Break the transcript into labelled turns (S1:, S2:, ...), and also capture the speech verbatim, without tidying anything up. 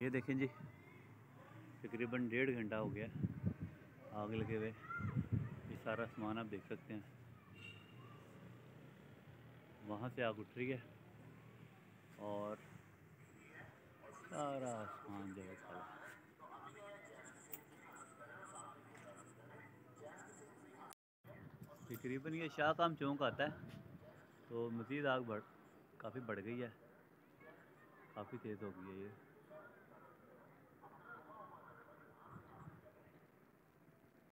S1: ये देखें जी, तकरीबन डेढ़ घंटा हो गया आग लगे हुए। ये सारा सामान आप देख सकते हैं, वहाँ से आग उठ रही है और सारा सामान जो है काला। तकरीबन ये शाह काम चौक आता है, तो मज़ीद आग बढ़ काफ़ी बढ़ गई है, काफ़ी तेज़ हो गई है ये।